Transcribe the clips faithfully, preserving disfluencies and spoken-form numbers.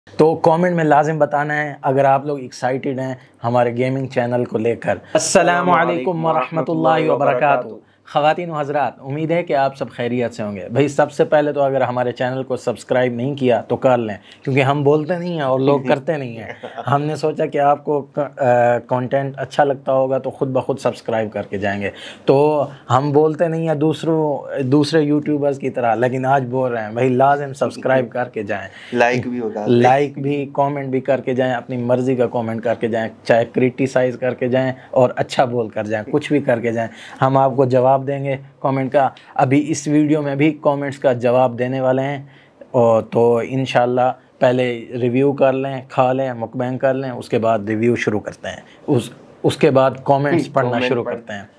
तो कमेंट में लाजिम बताना है अगर आप लोग एक्साइटेड हैं हमारे गेमिंग चैनल को लेकर। अस्सलामु अलैकुम वरहमतुल्लाहि वबरकातुहू। ख़वातीन व हज़रात, उम्मीद है कि आप सब खैरियत से होंगे। भाई सबसे पहले तो अगर हमारे चैनल को सब्सक्राइब नहीं किया तो कर लें, क्योंकि हम बोलते नहीं हैं और लोग करते नहीं हैं। हमने सोचा कि आपको कंटेंट अच्छा लगता होगा तो ख़ुद ब खुद सब्सक्राइब करके जाएंगे। तो हम बोलते नहीं हैं दूसरों दूसरे यूट्यूबर्स की तरह, लेकिन आज बोल रहे हैं भाई लाजिम सब्सक्राइब करके जाएँ, लाइक भी होगा, लाइक भी, कमेंट भी करके जाएं, अपनी मर्ज़ी का कमेंट करके जाएं, चाहे क्रिटिसाइज़ करके जाएं और अच्छा बोल कर जाएं, कुछ भी करके जाएं, हम आपको जवाब देंगे कमेंट का। अभी इस वीडियो में भी कमेंट्स का जवाब देने वाले हैं। और तो इंशाल्लाह पहले रिव्यू कर लें, खा लें, मुकबैंग कर लें, उसके बाद रिव्यू शुरू करते हैं, उस उसके बाद कमेंट्स पढ़ना शुरू करते हैं।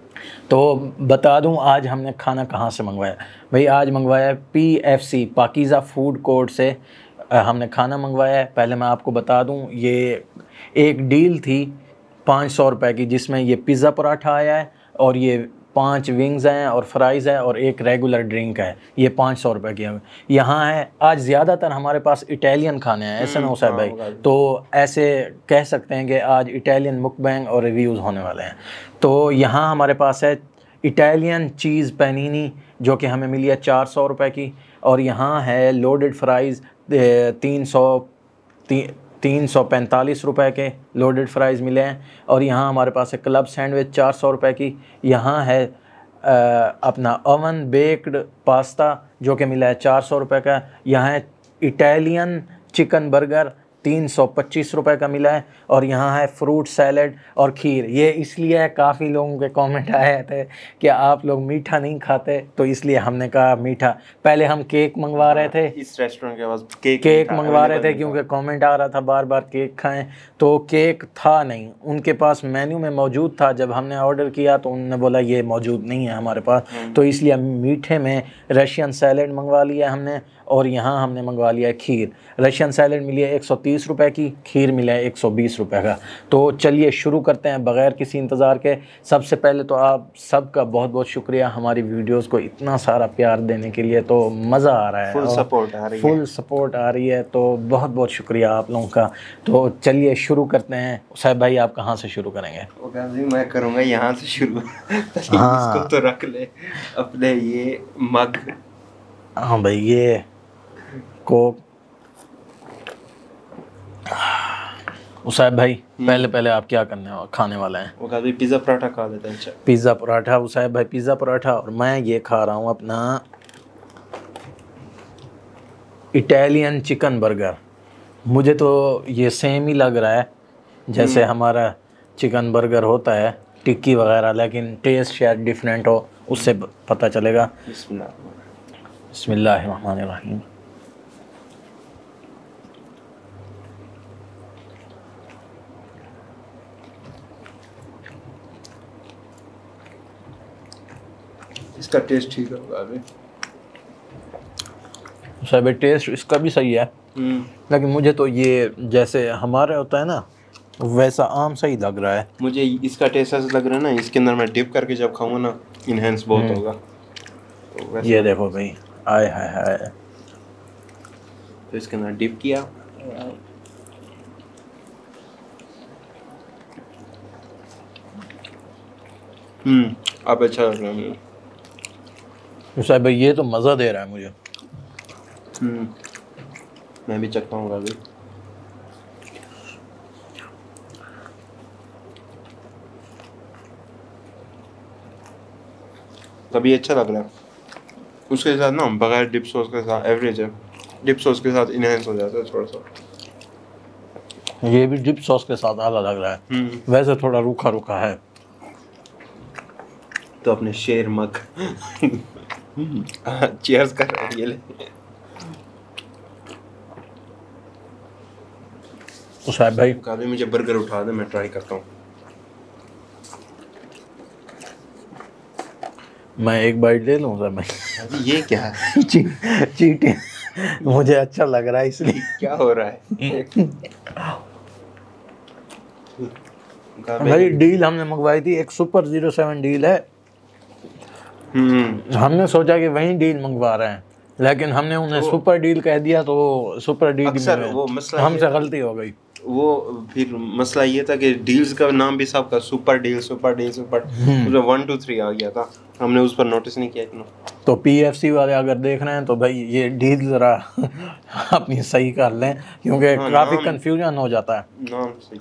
तो बता दूं आज हमने खाना कहाँ से मंगवाया। भाई आज मंगवाया P F C Pakeeza food court से हमने खाना मंगवाया है। पहले मैं आपको बता दूं ये एक डील थी पाँच सौ रुपये की, जिसमें ये पिज़्ज़ा पराठा आया है और ये पांच विंग्स हैं और फ्राइज़ है और एक रेगुलर ड्रिंक है। ये पाँच सौ रुपये की है। यहाँ है आज ज़्यादातर हमारे पास इटालियन खाने हैं, ऐसे ना हो साहब भाई, तो ऐसे कह सकते हैं कि आज इटालियन मुकबैंग और रिव्यूज़ होने वाले हैं। तो यहाँ हमारे पास है इटालियन चीज़ पैनीनी जो कि हमें मिली है चार सौ रुपये की, और यहाँ है लोडेड फ्राइज़ तीन सौ ती, तीन सौ पैंतालीस रुपये के लोडेड फ्राइज़ मिले हैं। और यहाँ हमारे पास है क्लब सैंडविच चार सौ रुपये की। यहाँ है आ, अपना ओवन बेक्ड पास्ता जो कि मिला है चार सौ रुपये का। यहाँ है इटालियन चिकन बर्गर तीन सौ पच्चीस रुपये का मिला है। और यहाँ है फ्रूट सैलड और खीर। ये इसलिए है, काफ़ी लोगों के कमेंट आए थे कि आप लोग मीठा नहीं खाते, तो इसलिए हमने कहा मीठा। पहले हम केक मंगवा रहे थे, इस रेस्टोरेंट के पास केक केक मंगवा रहे थे क्योंकि कमेंट आ रहा था बार बार केक खाएं, तो केक था नहीं उनके पास। मेन्यू में मौजूद था, जब हमने ऑर्डर किया तो उन्होंने बोला ये मौजूद नहीं है हमारे पास, तो इसलिए मीठे में रशियन सैलड मंगवा लिया हमने। और यहाँ हमने मंगवा लिया है खीर। रशियन सैलड मिली है एक सौ तीस रुपये की, खीर मिला है एक सौ बीस रुपये का। तो चलिए शुरू करते हैं बग़ैर किसी इंतज़ार के। सबसे पहले तो आप सबका बहुत बहुत शुक्रिया हमारी वीडियोस को इतना सारा प्यार देने के लिए, तो मज़ा आ रहा है, फुल सपोर्ट आ रही है, फुल सपोर्ट आ रही है, तो बहुत बहुत शुक्रिया आप लोगों का। तो चलिए शुरू करते हैं। साहब भाई आप कहाँ से शुरू करेंगे? मैं करूँगा यहाँ से शुरू। हाँ इसको तो रख ले अपने ये मग। हाँ भाई ये कोक। उसाइब भाई पहले पहले आप क्या करने खाने वाले हैं? वो कहते पिज़्ज़ा पराठा खा लेते हैं। पिज़्ज़ा पराठा। उसाइब भाई पिज़्ज़ा पराठा, और मैं ये खा रहा हूँ अपना इटालियन चिकन बर्गर। मुझे तो ये सेम ही लग रहा है जैसे हमारा चिकन बर्गर होता है टिक्की वगैरह, लेकिन टेस्ट शायद डिफरेंट हो, उससे पता चलेगा। बिस्मिल्लाहिर्रहमानिर्रहीम। इसका टेस्ट ठीक होगा अभी। सब टेस्ट इसका भी सही है, लेकिन मुझे तो ये जैसे हमारे होता है ना वैसा आम सही लग रहा है। मुझे इसका टेस्ट ऐसा लग रहा है ना, इसके अंदर मैं डिप करके जब खाऊंगा ना इनहेंस बहुत होगा। तो ये देखो भाई, आय हाय हाय, तो इसके अंदर डिप किया। हम्म अब अच्छा लग रहा है मुझे। साहब भाई ये तो मज़ा दे रहा है मुझे। हम्म मैं भी चखता हूँ अभी। तभी अच्छा लग रहा है। उसके साथ ना बगैर डिप सॉस के साथ एवरेज है, डिप सॉस के साथ इनहेंस हो जाता है थोड़ा सा। ये भी डिप सॉस के साथ आला लग रहा है, वैसे थोड़ा रूखा रूखा है। तो अपने शेर मग चीयर्स कर रहे हैं ये ले। तो साहब भाई कभी मुझे बर्गर उठा दे, मैं ट्राई करता हूँ। मैं एक बाइट ले लूँ साहब भाई? ये क्या है? ची, चीटिंग मुझे अच्छा लग रहा है इसलिए। क्या हो रहा है भाई? डील हमने मंगवाई थी, एक सुपर जीरो सेवन डील है। हमने सोचा कि वही डील मंगवा रहे हैं, लेकिन हमने उन्हें तो- सुपर डील कह दिया तो वो सुपर डील अक्सर में वो मसला हमसे ये- गलती हो गई। वो फिर मसला ये था कि डील्स का नाम भी सबका super deal super deal super, उसमें वन टू थ्री आ गया था, हमने उस पर नोटिस नहीं किया इतना। तो पीएफसी वाले अगर देख रहे हैं तो भाई ये डील ज़रा अपनी सही कर लें, क्योंकि हाँ, काफ़ी नाम- कंफ्यूजन हो जाता है। नाम सही।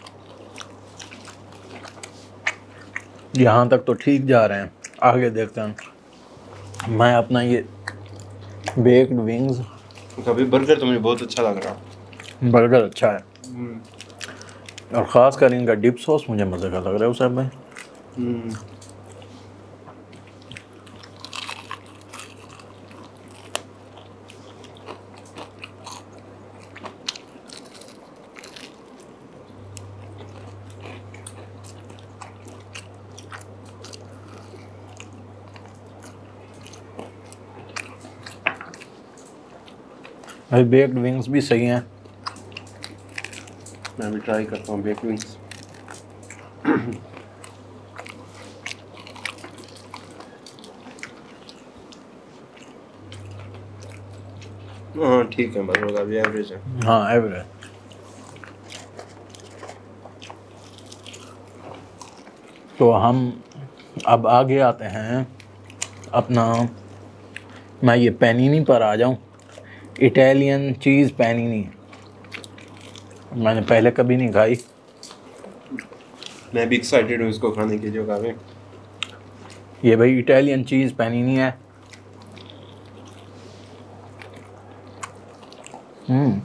यहाँ तक तो ठीक जा रहे हैं, आगे देखते हैं। मैं अपना ये बेक्ड विंग्स, कभी बर्गर तो मुझे बहुत अच्छा लग रहा। बर्गर अच्छा है, और ख़ास कर इनका डिप सॉस मुझे मज़े का लग रहा है उसे भाई। हम्म। भाई बेक्ड विंग्स भी सही हैं। मैं भी ट्राई करता हूँ बेक्ड विंग्स। हाँ ठीक है, मतलब अभी एवरेज है। हाँ एवरेज। तो हम अब आगे आते हैं अपना, मैं ये पैनीनी पर आ जाऊं। इटालियन चीज़ पैनीनी मैंने पहले कभी नहीं खाई। मैं भी एक्साइटेड हूँ इसको खाने के लिए काफ़ी। ये भाई इटालियन चीज़ पैनीनी है। हम्म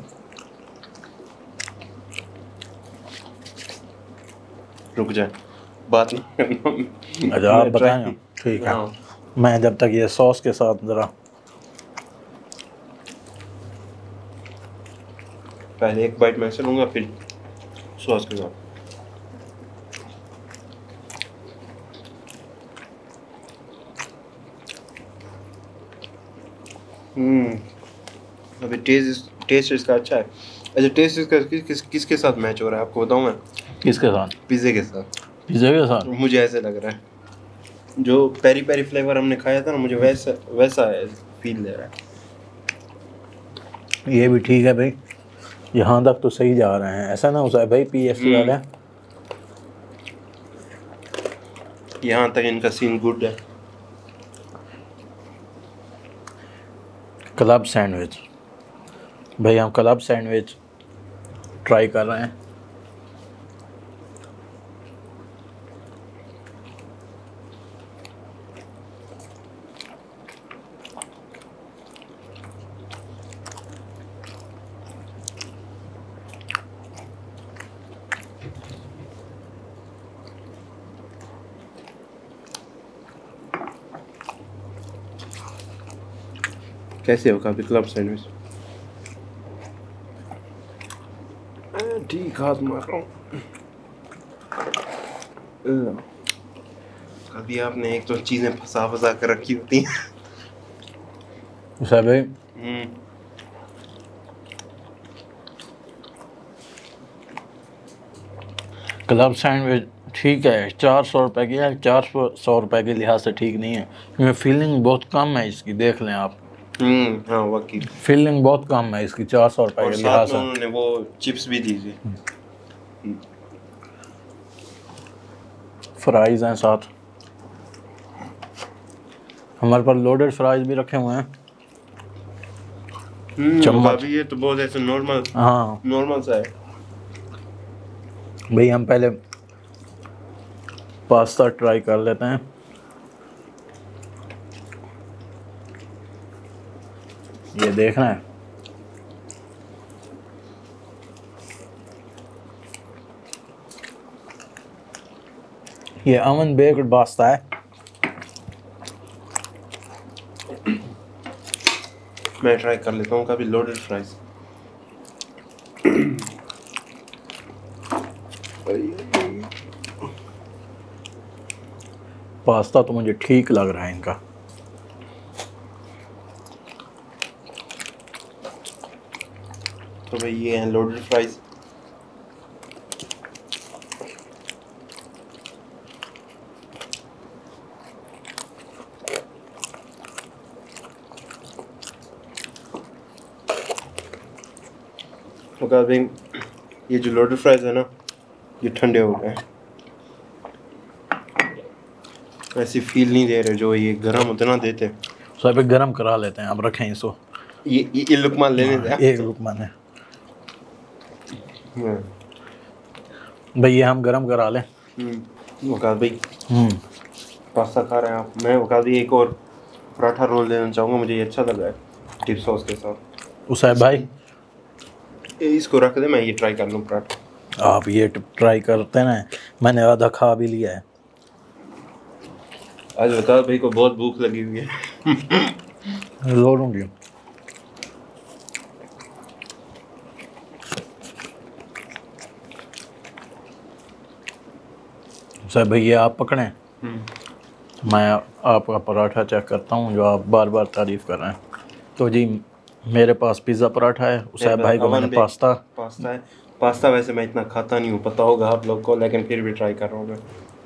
रुक जाए, बात नहीं। अच्छा आप मैं बताएं। try- ठीक है, हाँ। मैं जब तक ये सॉस के साथ ज़रा, पहले एक बाइट मैं से लूँगा फिर सॉस के साथ। हम्म अभी टेस्ट टेस्ट इसका अच्छा है। अच्छा, टेस्ट इसका किस किस किसके साथ मैच हो रहा है आपको बताऊँ मैं? किसके साथ? पिज़्ज़े के साथ। पिज़्ज़ा के साथ? मुझे ऐसे लग रहा है जो पेरी पेरी फ्लेवर हमने खाया था ना, मुझे वैसा वैसा है फील दे रहा है। ये भी ठीक है भाई, यहाँ तक तो सही जा रहे हैं। ऐसा ना हो भाई पीएफसी वाले, यहाँ तक इनका सीन गुड है। क्लब सैंडविच, भाई हम क्लब सैंडविच ट्राई कर रहे हैं। कैसे हो काफी क्लब सैंडविच? ठीक हाथ मार रहा हूँ। कभी आपने एक तो चीजें फंसा फंसा कर रखी होती हैं। उसे भाई हम्म क्लब सैंडविच ठीक है, चार सौ रुपये की है। चार सौ सौ रुपये के लिहाज से ठीक नहीं है, क्योंकि फीलिंग बहुत कम है इसकी। देख लें आप, हम्म हाँ वाकई फीलिंग बहुत कम है इसकी चार सौ रुपये और के साथ लिहाज में से। उन्होंने वो चिप्स भी दी थी। फ्राइज हैं साथ, हमारे पास लोडेड फ्राइज भी रखे हुए हैं। हम्म चम्मच। अभी ये तो बहुत ऐसे नॉर्मल हाँ नॉर्मल सा है। भाई हम पहले पास्ता ट्राई कर लेते हैं। ये देखना है, ये अवन बेक्ड पास्ता है। मैं ट्राई कर लेता हूँ कभी लोडेड फ्राइज। पास्ता तो मुझे ठीक लग रहा है इनका। तो भाई ये हैं लोडेड फ्राइज। और भाई ये जो लोडेड फ्राइज है ना ये ठंडे हो गए, ऐसी फील नहीं दे रहे जो ये गरम उतना देते। सो अभी गरम करा लेते हैं, अब रखें इसको। ये ये, ये लुकमान लेने दे, एक लुकमान है भाई, ये हम गरम करा लें। हम्म वकाल भाई हम्म पास्ता खा रहे हैं आप, मैं वकाल भाई एक और पराठा रोल लेना चाहूँगा, मुझे ये अच्छा लगा है डिप सॉस के साथ। उसैब भाई इसको रख दे, मैं ये ट्राई कर लूँ पराठा। आप ये ट्राई करते ना, मैंने आधा खा भी लिया है। आज वकाल भाई को बहुत भूख लगी हुई है। लो लूँगी। सर भैया आप पकड़ें, मैं आपका पराठा चेक करता हूँ जो आप बार बार तारीफ़ कर रहे हैं। तो जी मेरे पास पिज़्ज़ा पराठा है, उसैब भाई को मैंने पास्ता पास्ता है। पास्ता वैसे मैं इतना खाता नहीं हूँ, पता होगा आप लोग को, लेकिन फिर भी ट्राई कर रहा हूँ मैं।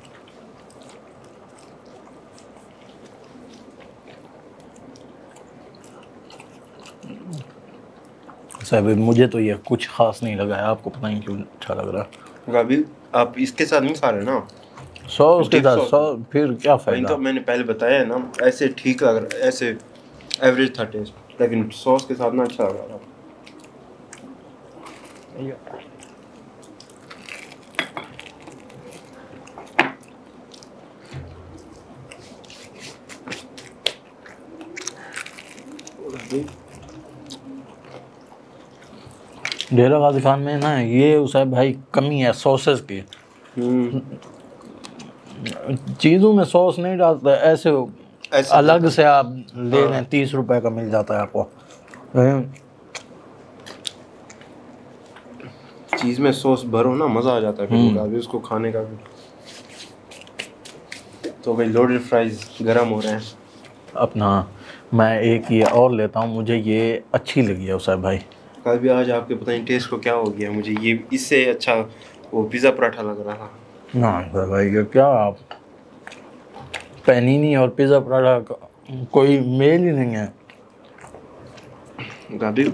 साहब मुझे तो ये कुछ ख़ास नहीं लगा है, आपको पता नहीं क्यों अच्छा लग रहा है। अभी आप इसके साथ नहीं खा रहे ना सॉस के साथ, सॉस फिर क्या फ़ायदा। तो मैंने पहले बताया है ना, ऐसे ठीक लग रहा है, ऐसे एवरेज था टेस्ट, लेकिन सॉस के साथ ना अच्छा लग रहा था। डेरा गाजी खान में ना ये उसैब भाई कमी है सॉसेस की। चीज़ों में सॉस नहीं डालते, ऐसे, ऐसे अलग से आप ले लें, तीस रुपए का मिल जाता है आपको। चीज़ में सॉस भरो ना, मज़ा आ जाता है फिर अभी उसको खाने का भी। तो भाई लोडेड फ्राइज गरम हो रहे हैं अपना। मैं एक ये और लेता हूँ, मुझे ये अच्छी लगी है उसैब भाई। कल भी आज आपके पता नहीं टेस्ट को क्या हो गया, मुझे ये इससे अच्छा वो पिज़्ज़ा पराठा लग रहा था। ना भाई ये क्या, आप पैनीनी और पिज़्ज़ा पराठा का कोई मेल ही नहीं है। गाबी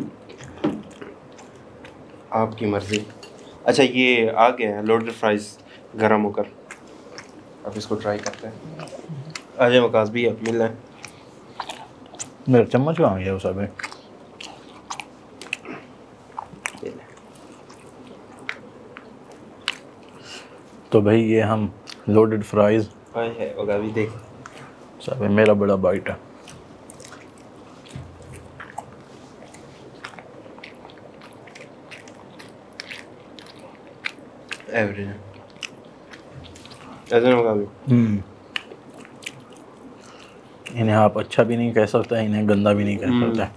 आपकी मर्जी। अच्छा ये आ गया है लोडेड फ्राइज गरम होकर, अब इसको ट्राई करते हैं। आ जाए वकास भी, अब मिल रहे हैं। मेरा चम्मच कहाँ गया उसैब भाई। तो भाई ये हम लोडेड फ्राइज है होगा भी, देख सब मेरा बड़ा बाइट है। एवरेज ऐसा होगा भी। हम्म इन्हें आप अच्छा भी नहीं कह सकते, इन्हें गंदा भी नहीं कह सकते।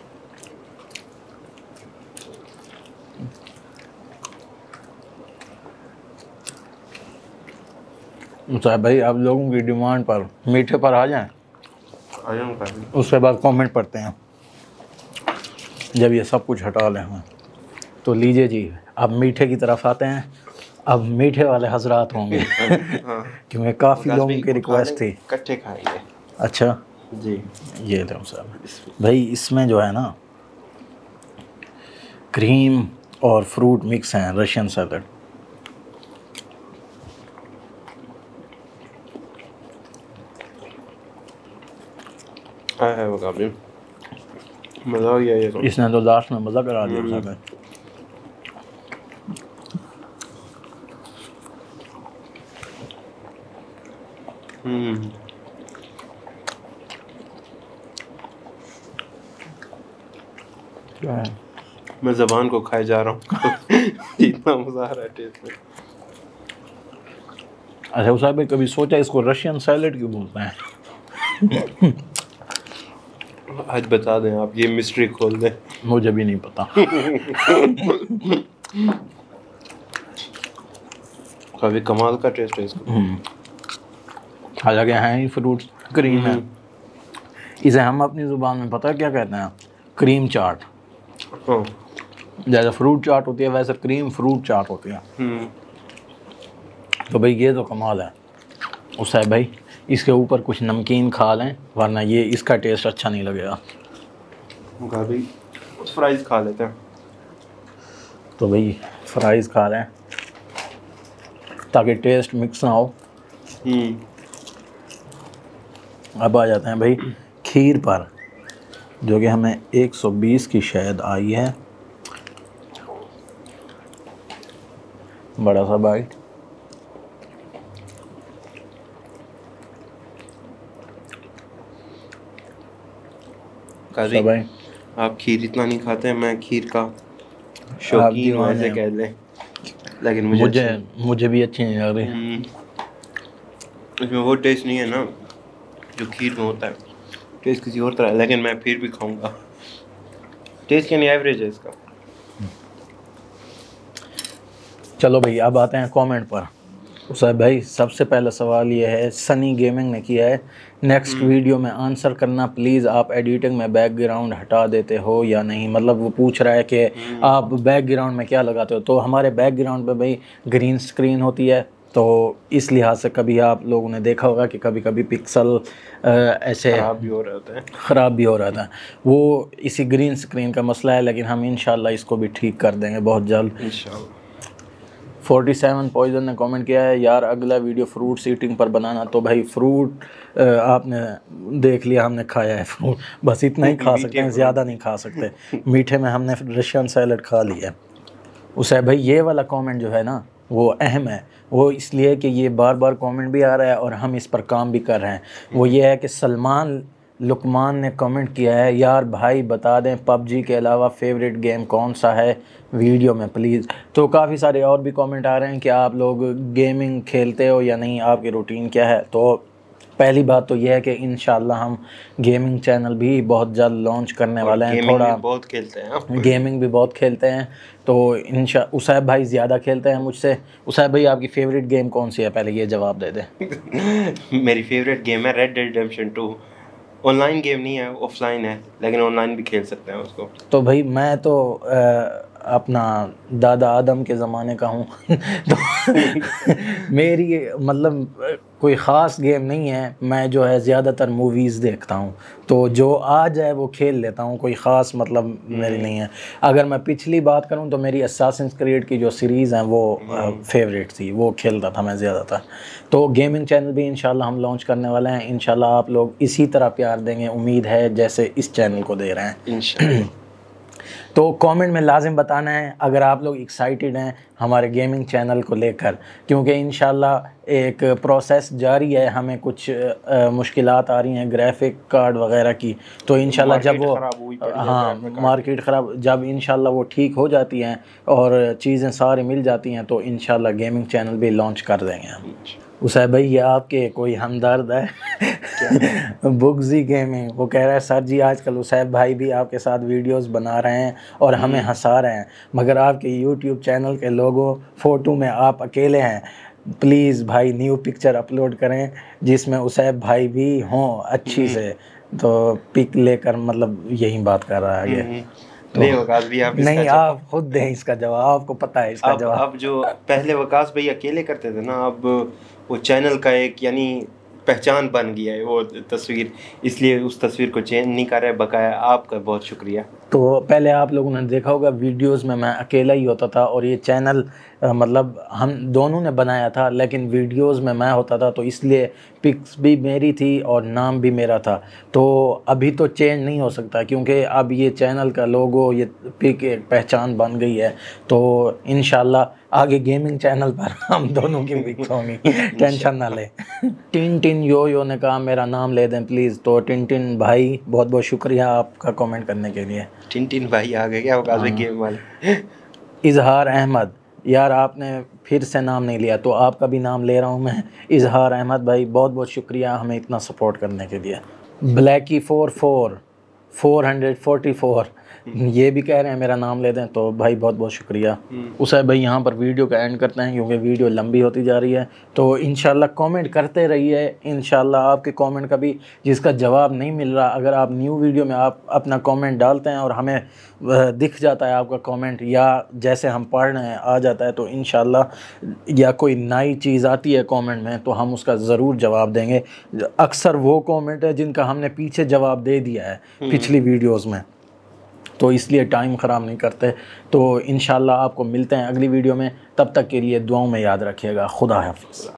साहब भाई आप लोगों की डिमांड पर मीठे पर आ जाएं, आ जाऊँ उसके बाद कमेंट पढ़ते हैं। जब ये सब कुछ हटा लें हैं तो लीजिए जी, अब मीठे की तरफ आते हैं। अब मीठे वाले हजरात होंगे क्योंकि काफ़ी लोगों की रिक्वेस्ट थी। इकट्ठे खाएंगे। अच्छा जी ये लो साहब भाई, इसमें जो है ना क्रीम और फ्रूट मिक्स हैं, रशियन सैलड। है वो काफी मज़ा आ गया ये तो। इसने तो लास्ट में मज़ा करा दिया साहब। हम्म क्या है, मैं ज़बान को खाए जा रहा हूँ। इतना मज़ा आ रहा है टेस्ट में। अच्छा साहब भाई कभी सोचा इसको रशियन सैलड क्यों बोलते हैं? आज बता दें आप, ये मिस्ट्री खोल दें। मुझे भी नहीं पता। काफ़ी कमाल का टेस्ट है इसका। हालांकि हैं ही फ्रूट क्रीम है, इसे हम अपनी ज़ुबान में पता क्या कहते हैं, क्रीम चाट। हाँ जैसे फ्रूट चाट होती है वैसे क्रीम फ्रूट चाट होती है। तो भाई ये तो कमाल है उसैब भाई, इसके ऊपर कुछ नमकीन खा लें वरना ये इसका टेस्ट अच्छा नहीं लगेगा। भाई फ्राइज खा लेते हैं। तो भाई फ्राइज़ खा रहे हैं ताकि टेस्ट मिक्स ना हो। हम्म अब आ जाते हैं भाई खीर पर, जो कि हमें एक सौ बीस की शायद आई है। बड़ा सा बाइट। काजी भाई आप खीर इतना नहीं खाते हैं, मैं खीर का शौकीन हूं ऐसे कह लें, लेकिन मुझे मुझे अच्छी- मुझे भी अच्छी नहीं लग रही। हम्म, इसमें वो टेस्ट नहीं है ना जो खीर में होता है, टेस्ट किसी और तरह है, लेकिन मैं फिर भी खाऊंगा। टेस्ट यानी एवरेज है इसका। चलो भाई अब आते हैं कमेंट पर। उसाब भाई सबसे पहला सवाल ये है, सनी गेमिंग ने किया है, नेक्स्ट वीडियो में आंसर करना प्लीज़, आप एडिटिंग में बैकग्राउंड हटा देते हो या नहीं। मतलब वो पूछ रहा है कि आप बैकग्राउंड में क्या लगाते हो। तो हमारे बैकग्राउंड पे भाई ग्रीन स्क्रीन होती है, तो इस लिहाज से कभी आप लोगों ने देखा होगा कि कभी कभी पिक्सल ऐसे खराब भी हो रहा होता है ख़राब भी हो रहा था, वो इसी ग्रीन स्क्रीन का मसला है, लेकिन हम इंशाल्लाह इसको भी ठीक कर देंगे बहुत जल्द इंशाल्लाह। फोर्टी सेवन पॉइजन ने कमेंट किया है, यार अगला वीडियो फ्रूट ईटिंग पर बनाना। तो भाई फ्रूट आपने देख लिया, हमने खाया है फ्रूट, बस इतना ही खा सकते हैं, ज़्यादा नहीं खा सकते। मीठे में हमने रशियन सैलड खा लिया। उसे भाई ये वाला कमेंट जो है ना वो अहम है, वो इसलिए कि ये बार बार कमेंट भी आ रहा है और हम इस पर काम भी कर रहे हैं। वो ये है कि सलमान लुकमान ने कमेंट किया है, यार भाई बता दें पबजी के अलावा फेवरेट गेम कौन सा है वीडियो में प्लीज़। तो काफ़ी सारे और भी कमेंट आ रहे हैं कि आप लोग गेमिंग खेलते हो या नहीं, आपकी रूटीन क्या है। तो पहली बात तो यह है कि इंशाल्लाह हम गेमिंग चैनल भी बहुत जल्द लॉन्च करने वाले हैं। थोड़ा बहुत खेलते हैं आप। गेमिंग भी बहुत खेलते हैं, तो इंशा उसाब भाई ज़्यादा खेलते हैं मुझसे। उसाब भाई आपकी फ़ेवरेट गेम कौन सी है, पहले ये जवाब दे दें। मेरी फेवरेट गेम है Red Dead Redemption two. Online game नहीं है, ऑफलाइन है, लेकिन ऑनलाइन भी खेल सकते हैं उसको। तो भाई मैं तो आ, अपना दादा आदम के ज़माने का हूँ तो मेरी मतलब कोई ख़ास गेम नहीं है, मैं जो है ज़्यादातर मूवीज़ देखता हूँ, तो जो आ जाए वो खेल लेता हूँ, कोई ख़ास मतलब मेरी नहीं है। अगर मैं पिछली बात करूँ तो मेरी असासिन्स क्रीड की जो सीरीज़ हैं वो फेवरेट थी, वो खेलता था मैं ज़्यादातर। तो गेमिंग चैनल भी इंशाल्लाह हम लॉन्च करने वाले हैं, इंशाल्लाह आप लोग इसी तरह प्यार देंगे, उम्मीद है जैसे इस चैनल को दे रहे हैं इंशाल्लाह। तो कमेंट में लाजिम बताना है अगर आप लोग एक्साइटेड हैं हमारे गेमिंग चैनल को लेकर, क्योंकि इंशाल्लाह एक प्रोसेस जारी है, हमें कुछ मुश्किलात आ रही हैं ग्राफिक कार्ड वगैरह की। तो इंशाल्लाह जब वो हाँ मार्केट ख़राब जब इंशाल्लाह वो ठीक हो जाती हैं और चीज़ें सारी मिल जाती हैं तो इंशाल्लाह गेमिंग चैनल भी लॉन्च कर देंगे हम। उसे भाई ये आपके कोई हमदर्द है बुगजी गेमिंग, वो कह रहा है सर जी आजकल उसैब भाई भी आपके साथ वीडियोस बना रहे हैं और हमें हंसा रहे हैं, मगर आपके यूट्यूब चैनल के लोगो फ़ोटो में आप अकेले हैं, प्लीज़ भाई न्यू पिक्चर अपलोड करें जिसमें उसैब भाई भी हों अच्छी से। तो पिक लेकर मतलब यही बात कर रहा है ये। तो नहीं वकास भी आप नहीं आप खुद दें इसका जवाब, आपको पता है इसका अब, जवाब। अब जो पहले वकास भाई अकेले करते थे ना, अब वो चैनल का एक यानी पहचान बन गया है वो तस्वीर, इसलिए उस तस्वीर को चेंज नहीं कर रहा है। बकाया आपका बहुत शुक्रिया। तो पहले आप लोगों ने देखा होगा वीडियोस में मैं अकेला ही होता था और ये चैनल आ, मतलब हम दोनों ने बनाया था, लेकिन वीडियोस में मैं होता था तो इसलिए पिक्स भी मेरी थी और नाम भी मेरा था। तो अभी तो चेंज नहीं हो सकता क्योंकि अब ये चैनल का लोगो ये पिक एक पहचान बन गई है। तो इंशाल्लाह आगे गेमिंग चैनल पर हम दोनों की पिक्स होंगी, टेंशन ना ले। टिन टिन यो यो ने कहा मेरा नाम ले दें प्लीज़। तो टिन टिन भाई बहुत बहुत शुक्रिया आपका कमेंट करने के लिए। टिन टिन भाई आ गए क्या वकास भाई गेम वाले। इजहार अहमद, यार आपने फिर से नाम नहीं लिया तो आपका भी नाम ले रहा हूँ मैं। इजहार अहमद भाई बहुत बहुत शुक्रिया हमें इतना सपोर्ट करने के लिए। Blackie four four four hundred forty four ये भी कह रहे हैं मेरा नाम ले दें, तो भाई बहुत बहुत शुक्रिया। उसे भाई यहाँ पर वीडियो का एंड करते हैं क्योंकि वीडियो लंबी होती जा रही है। तो इंशाल्लाह कमेंट करते रहिए, इंशाल्लाह आपके कमेंट का भी जिसका जवाब नहीं मिल रहा, अगर आप न्यू वीडियो में आप अपना कमेंट डालते हैं और हमें दिख जाता है आपका कमेंट या जैसे हम पढ़ रहे हैं आ जाता है, तो इंशाल्लाह या कोई नई चीज़ आती है कमेंट में तो हम उसका ज़रूर जवाब देंगे। अक्सर वो कमेंट है जिनका हमने पीछे जवाब दे दिया है पिछली वीडियोज़ में, तो इसलिए टाइम ख़राब नहीं करते। तो इंशाल्लाह आपको मिलते हैं अगली वीडियो में, तब तक के लिए दुआओं में याद रखिएगा। खुदा हाफ़िज़।